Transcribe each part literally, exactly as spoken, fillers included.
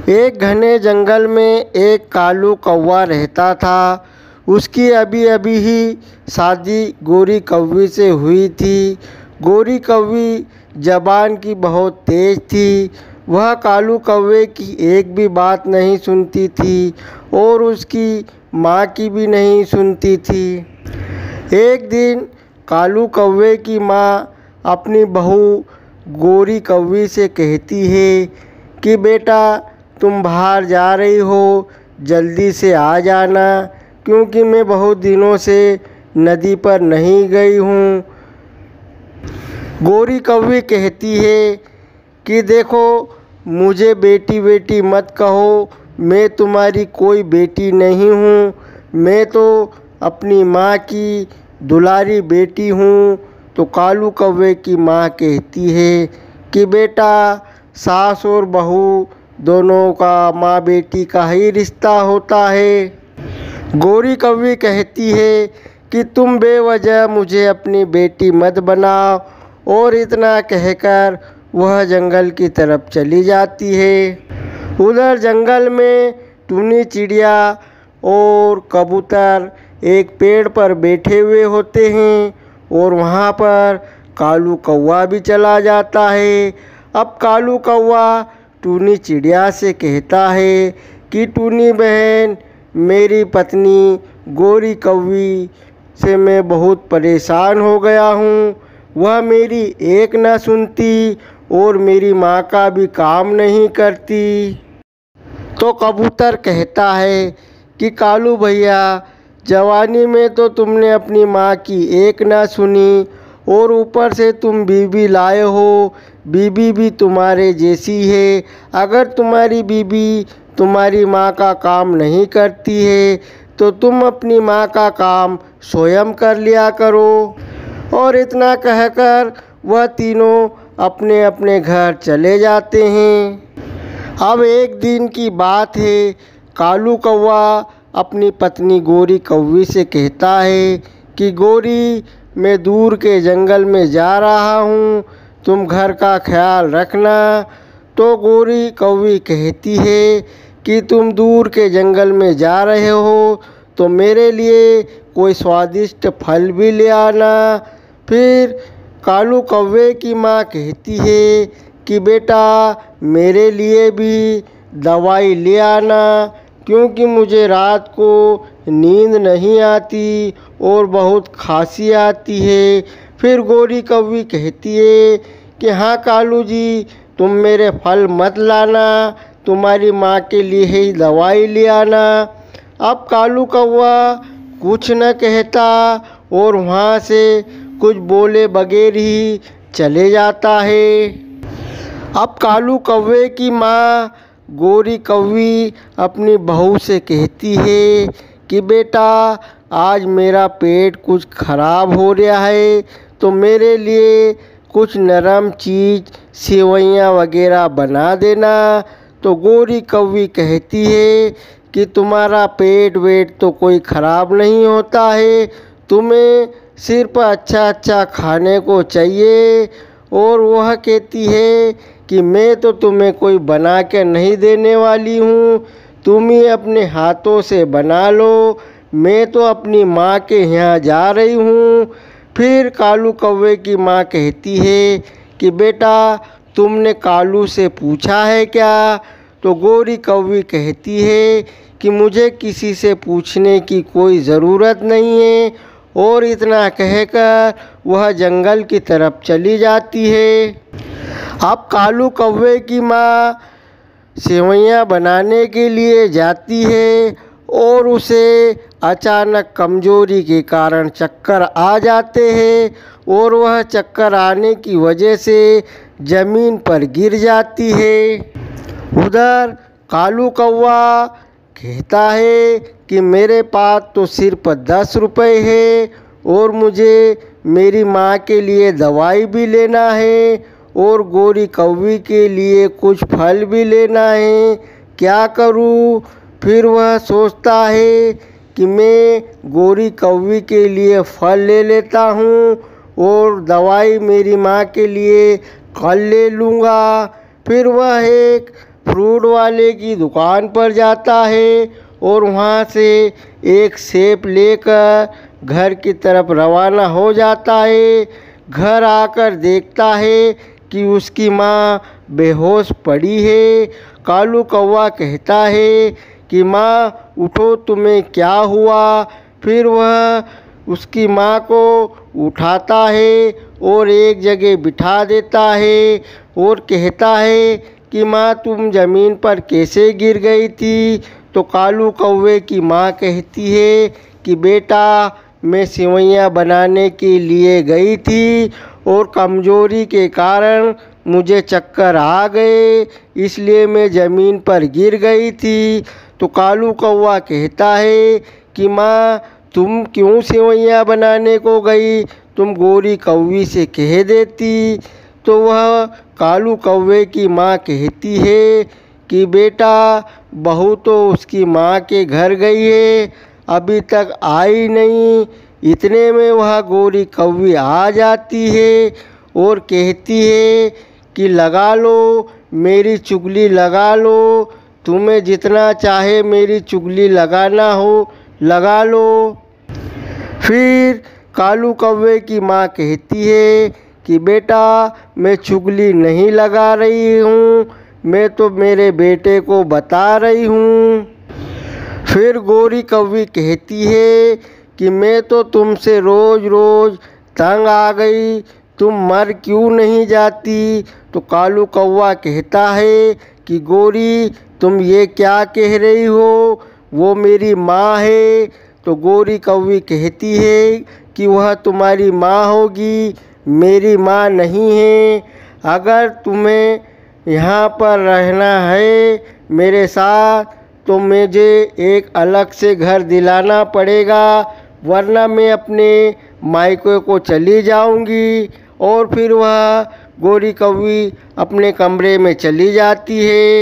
एक घने जंगल में एक कालू कौवा रहता था। उसकी अभी अभी ही शादी गोरी कौवी से हुई थी। गोरी कौवी जबान की बहुत तेज थी। वह कालू कौवे की एक भी बात नहीं सुनती थी और उसकी माँ की भी नहीं सुनती थी। एक दिन कालू कौवे की माँ अपनी बहू गोरी कौवी से कहती है कि बेटा, तुम बाहर जा रही हो, जल्दी से आ जाना, क्योंकि मैं बहुत दिनों से नदी पर नहीं गई हूँ। गोरी कौवी कहती है कि देखो, मुझे बेटी बेटी मत कहो, मैं तुम्हारी कोई बेटी नहीं हूँ। मैं तो अपनी माँ की दुलारी बेटी हूँ। तो कालू कौवे की माँ कहती है कि बेटा, सास और बहू दोनों का माँ बेटी का ही रिश्ता होता है। गोरी कौवी कहती है कि तुम बेवजह मुझे अपनी बेटी मत बनाओ, और इतना कहकर वह जंगल की तरफ चली जाती है। उधर जंगल में टूनी चिड़िया और कबूतर एक पेड़ पर बैठे हुए होते हैं और वहाँ पर कालू कौवा भी चला जाता है। अब कालू कौवा टूनी चिड़िया से कहता है कि टूनी बहन, मेरी पत्नी गोरी कौवी से मैं बहुत परेशान हो गया हूँ। वह मेरी एक न सुनती और मेरी माँ का भी काम नहीं करती। तो कबूतर कहता है कि कालू भैया, जवानी में तो तुमने अपनी माँ की एक ना सुनी और ऊपर से तुम बीबी लाए हो। बीबी भी तुम्हारे जैसी है। अगर तुम्हारी बीबी तुम्हारी माँ का काम नहीं करती है तो तुम अपनी माँ का काम स्वयं कर लिया करो। और इतना कहकर वह तीनों अपने अपने घर चले जाते हैं। अब एक दिन की बात है, कालू कौवा अपनी पत्नी गोरी कौवी से कहता है कि गोरी, मैं दूर के जंगल में जा रहा हूँ, तुम घर का ख्याल रखना। तो गोरी कौवी कहती है कि तुम दूर के जंगल में जा रहे हो तो मेरे लिए कोई स्वादिष्ट फल भी ले आना। फिर कालू कौवे की माँ कहती है कि बेटा, मेरे लिए भी दवाई ले आना, क्योंकि मुझे रात को नींद नहीं आती और बहुत खांसी आती है। फिर गोरी कौवी कहती है कि हाँ कालू जी, तुम मेरे फल मत लाना, तुम्हारी माँ के लिए ही दवाई ले आना। अब कालू कौवा कुछ न कहता और वहाँ से कुछ बोले बगैर ही चले जाता है। अब कालू कौवे की माँ गोरी कौवी अपनी बहू से कहती है कि बेटा, आज मेरा पेट कुछ खराब हो रहा है, तो मेरे लिए कुछ नरम चीज़, सेवइयाँ वगैरह बना देना। तो गोरी कौवी कहती है कि तुम्हारा पेट वेट तो कोई ख़राब नहीं होता है, तुम्हें सिर्फ अच्छा अच्छा खाने को चाहिए। और वह कहती है कि मैं तो तुम्हें कोई बना के नहीं देने वाली हूँ, तुम ही अपने हाथों से बना लो, मैं तो अपनी माँ के यहाँ जा रही हूँ। फिर कालू कौवे की माँ कहती है कि बेटा, तुमने कालू से पूछा है क्या? तो गोरी कौवी कहती है कि मुझे किसी से पूछने की कोई ज़रूरत नहीं है। और इतना कहकर वह जंगल की तरफ चली जाती है। अब कालू कौवे की माँ सेवइयाँ बनाने के लिए जाती है और उसे अचानक कमजोरी के कारण चक्कर आ जाते हैं और वह चक्कर आने की वजह से ज़मीन पर गिर जाती है। उधर कालू कौवा कहता है कि मेरे पास तो सिर्फ दस रुपये है और मुझे मेरी माँ के लिए दवाई भी लेना है और गोरी कौवी के लिए कुछ फल भी लेना है, क्या करूँ? फिर वह सोचता है कि मैं गोरी कौवी के लिए फल ले लेता हूँ और दवाई मेरी माँ के लिए कल ले लूँगा। फिर वह एक फ्रूट वाले की दुकान पर जाता है और वहाँ से एक सेब लेकर घर की तरफ रवाना हो जाता है। घर आकर देखता है कि उसकी माँ बेहोश पड़ी है। कालू कौवा कहता है कि माँ उठो, तुम्हें क्या हुआ। फिर वह उसकी माँ को उठाता है और एक जगह बिठा देता है और कहता है कि माँ तुम ज़मीन पर कैसे गिर गई थी। तो कालू कौवे की माँ कहती है कि बेटा मैं सेवइयाँ बनाने के लिए गई थी और कमज़ोरी के कारण मुझे चक्कर आ गए, इसलिए मैं ज़मीन पर गिर गई थी। तो कालू कौवा कहता है कि माँ तुम क्यों सेवइयाँ बनाने को गई, तुम गोरी कौवी से कह देती। तो वह कालू कौवे की माँ कहती है कि बेटा बहू तो उसकी माँ के घर गई है, अभी तक आई नहीं। इतने में वह गोरी कौवी आ जाती है और कहती है कि लगा लो, मेरी चुगली लगा लो, तुम्हें जितना चाहे मेरी चुगली लगाना हो लगा लो। फिर कालू कौवे की माँ कहती है कि बेटा मैं चुगली नहीं लगा रही हूँ, मैं तो मेरे बेटे को बता रही हूँ। फिर गोरी कौवी कहती है कि मैं तो तुमसे रोज़ रोज़ तंग आ गई, तुम मर क्यों नहीं जाती। तो कालू कौवा कहता है कि गोरी तुम ये क्या कह रही हो, वो मेरी माँ है। तो गोरी कौवी कहती है कि वह तुम्हारी माँ होगी, मेरी माँ नहीं है। अगर तुम्हें यहाँ पर रहना है मेरे साथ तो मुझे एक अलग से घर दिलाना पड़ेगा, वरना मैं अपने मायके को चली जाऊंगी। और फिर वह गोरी कौवी अपने कमरे में चली जाती है।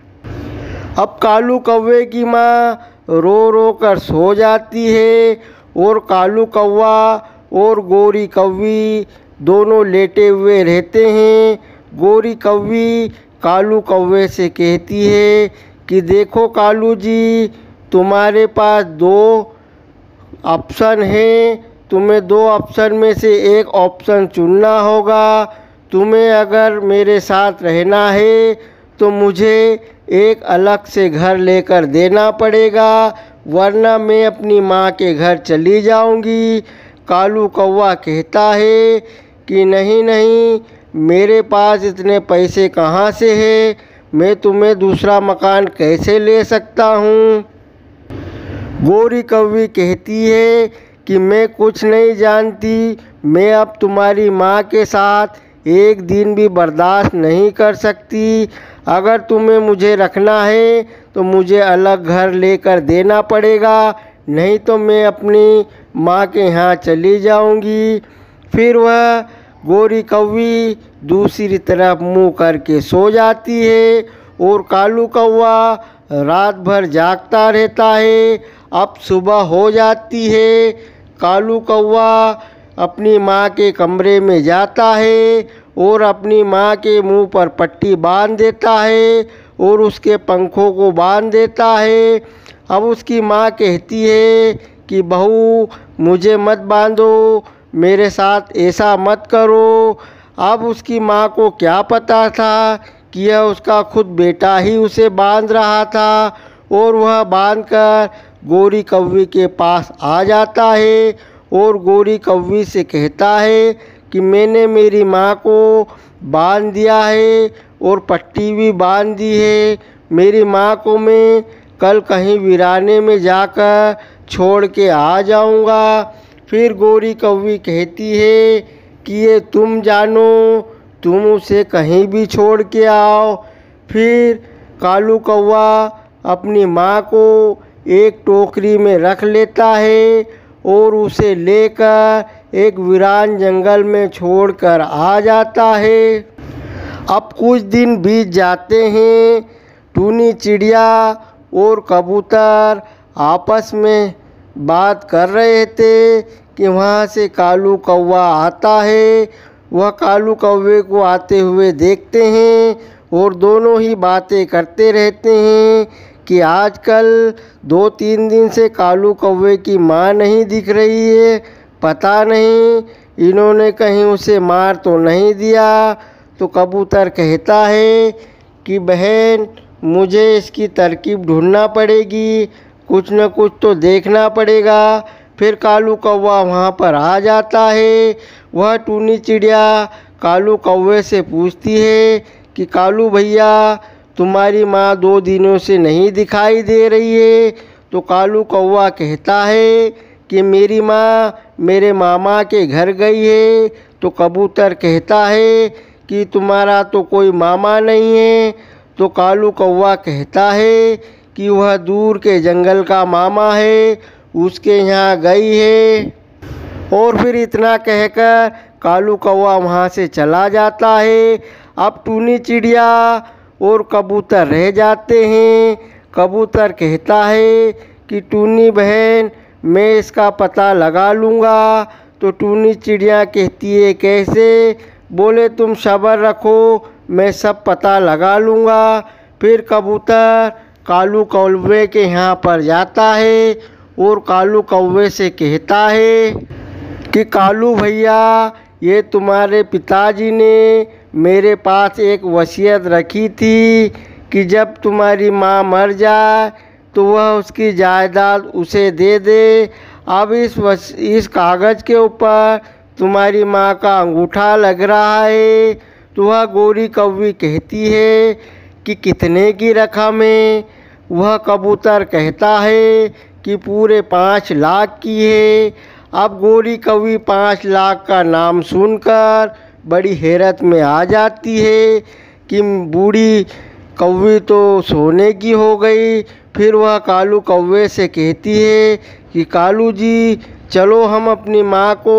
अब कालू कौवे की माँ रो रो कर सो जाती है और कालू कौवा और गोरी कौवी दोनों लेटे हुए रहते हैं। गोरी कौवी कालू कौवे से कहती है कि देखो कालू जी, तुम्हारे पास दो ऑप्शन हैं, तुम्हें दो ऑप्शन में से एक ऑप्शन चुनना होगा। तुम्हें अगर मेरे साथ रहना है तो मुझे एक अलग से घर लेकर देना पड़ेगा, वरना मैं अपनी माँ के घर चली जाऊंगी। कालू कौवा कहता है कि नहीं नहीं, मेरे पास इतने पैसे कहाँ से है, मैं तुम्हें दूसरा मकान कैसे ले सकता हूँ। गोरी कौवी कहती है कि मैं कुछ नहीं जानती, मैं अब तुम्हारी माँ के साथ एक दिन भी बर्दाश्त नहीं कर सकती। अगर तुम्हें मुझे रखना है तो मुझे अलग घर लेकर देना पड़ेगा, नहीं तो मैं अपनी माँ के यहाँ चली जाऊंगी। फिर वह गोरी कौवी दूसरी तरफ मुंह करके सो जाती है और कालू कौवा रात भर जागता रहता है। अब सुबह हो जाती है। कालू कौवा अपनी माँ के कमरे में जाता है और अपनी माँ के मुंह पर पट्टी बांध देता है और उसके पंखों को बांध देता है। अब उसकी माँ कहती है कि बहू मुझे मत बांधो, मेरे साथ ऐसा मत करो। अब उसकी माँ को क्या पता था कि यह उसका खुद बेटा ही उसे बांध रहा था और वह बांधकर गोरी कौवी के पास आ जाता है और गोरी कौवी से कहता है कि मैंने मेरी माँ को बांध दिया है और पट्टी भी बांध दी है, मेरी माँ को मैं कल कहीं वीराने में जाकर छोड़ के आ जाऊँगा। फिर गोरी कौवी कहती है कि ये तुम जानो, तुम उसे कहीं भी छोड़ के आओ। फिर कालू कौवा अपनी माँ को एक टोकरी में रख लेता है और उसे लेकर एक वीरान जंगल में छोड़कर आ जाता है। अब कुछ दिन बीत जाते हैं। टूनी चिड़िया और कबूतर आपस में बात कर रहे थे कि वहाँ से कालू कौवा आता है। वह कालू कौवे को आते हुए देखते हैं और दोनों ही बातें करते रहते हैं कि आजकल दो तीन दिन से कालू कौवे की माँ नहीं दिख रही है, पता नहीं इन्होंने कहीं उसे मार तो नहीं दिया। तो कबूतर कहता है कि बहन, मुझे इसकी तरकीब ढूंढना पड़ेगी, कुछ न कुछ तो देखना पड़ेगा। फिर कालू कौवा वहाँ पर आ जाता है। वह टूनी चिड़िया कालू कौवे से पूछती है कि कालू भैया, तुम्हारी माँ दो दिनों से नहीं दिखाई दे रही है। तो कालू कौवा कहता है कि मेरी माँ मेरे मामा के घर गई है। तो कबूतर कहता है कि तुम्हारा तो कोई मामा नहीं है। तो कालू कौवा कहता है कि वह दूर के जंगल का मामा है, उसके यहाँ गई है। और फिर इतना कहकर कालू कौवा वहाँ से चला जाता है। अब टूनी चिड़िया और कबूतर रह जाते हैं। कबूतर कहता है कि टूनी बहन, मैं इसका पता लगा लूँगा। तो टूनी चिड़िया कहती है कैसे? बोले तुम सब्र रखो, मैं सब पता लगा लूँगा। फिर कबूतर कालू कौवे के यहाँ पर जाता है और कालू कौवे से कहता है कि कालू भैया, ये तुम्हारे पिताजी ने मेरे पास एक वसीयत रखी थी कि जब तुम्हारी माँ मर जाए तो वह उसकी जायदाद उसे दे दे। अब इस वस इस कागज़ के ऊपर तुम्हारी माँ का अंगूठा लग रहा है। तो वह गोरी कौवी कहती है कि कितने की रकम है? वह कबूतर कहता है कि पूरे पाँच लाख की है। अब गोरी कौवी पाँच लाख का नाम सुनकर बड़ी हैरत में आ जाती है कि बूढ़ी कौवी तो सोने की हो गई। फिर वह कालू कौवे से कहती है कि कालू जी, चलो हम अपनी माँ को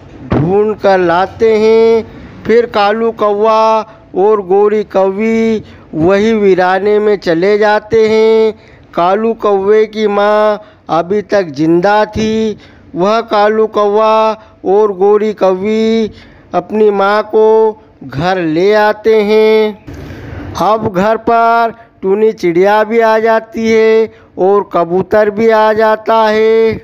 ढूंढ कर लाते हैं। फिर कालू कौवा और गोरी कौवी वही वीराने में चले जाते हैं। कालू कौवे की माँ अभी तक जिंदा थी। वह कालू कौवा और गोरी कौवी अपनी माँ को घर ले आते हैं। अब घर पर टूनी चिड़िया भी आ जाती है और कबूतर भी आ जाता है।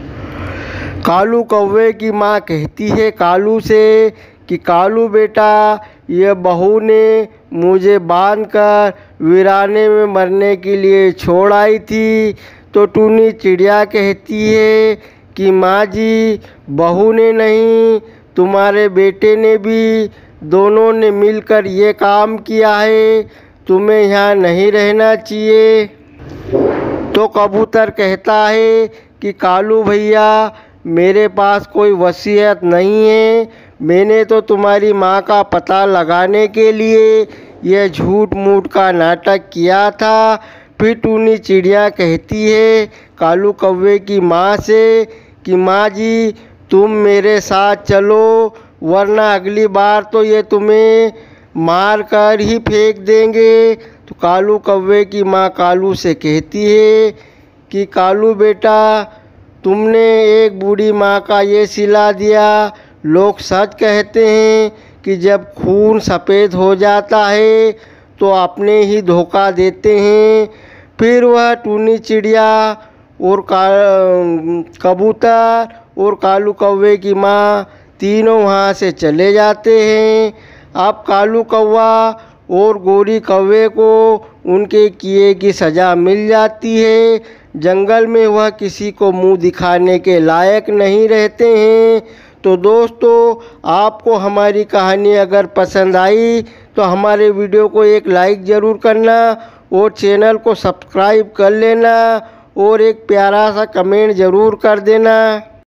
कालू कौवे की माँ कहती है कालू से कि कालू बेटा, ये बहू ने मुझे बांधकर वीराने में मरने के लिए छोड़ आई थी। तो टूनी चिड़िया कहती है कि माँ जी, बहू ने नहीं, तुम्हारे बेटे ने भी, दोनों ने मिलकर ये काम किया है। तुम्हें यहाँ नहीं रहना चाहिए। तो कबूतर कहता है कि कालू भैया, मेरे पास कोई वसीयत नहीं है। मैंने तो तुम्हारी माँ का पता लगाने के लिए यह झूठ मूठ का नाटक किया था। फिर टूनी चिड़िया कहती है कालू कौवे की माँ से कि माँ जी, तुम मेरे साथ चलो, वरना अगली बार तो ये तुम्हें मार कर ही फेंक देंगे। तो कालू कौवे की माँ कालू से कहती है कि कालू बेटा, तुमने एक बूढ़ी माँ का ये सिला दिया। लोग सच कहते हैं कि जब खून सफ़ेद हो जाता है तो अपने ही धोखा देते हैं। फिर वह टूनी चिड़िया और का कबूतर और कालू कौवे की माँ तीनों वहाँ से चले जाते हैं। अब कालू कौवा और गोरी कौवे को उनके किए की सज़ा मिल जाती है। जंगल में वह किसी को मुंह दिखाने के लायक नहीं रहते हैं। तो दोस्तों, आपको हमारी कहानी अगर पसंद आई तो हमारे वीडियो को एक लाइक ज़रूर करना और चैनल को सब्सक्राइब कर लेना और एक प्यारा सा कमेंट ज़रूर कर देना।